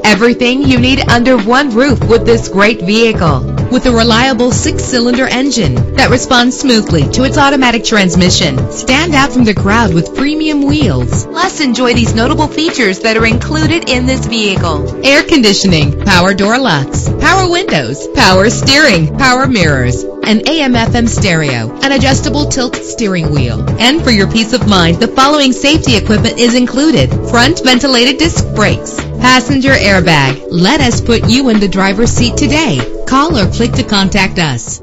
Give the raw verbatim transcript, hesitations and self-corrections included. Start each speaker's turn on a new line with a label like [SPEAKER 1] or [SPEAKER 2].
[SPEAKER 1] Everything you need under one roof with this great vehicle. With a reliable six-cylinder engine that responds smoothly to its automatic transmission. Stand out from the crowd with premium wheels. Plus, enjoy these notable features that are included in this vehicle. Air conditioning, power door locks, power windows, power steering, power mirrors, an A M F M stereo, an adjustable tilt steering wheel. And for your peace of mind, the following safety equipment is included. Front ventilated disc brakes, passenger airbag. Let us put you in the driver's seat today. Call or click to contact us.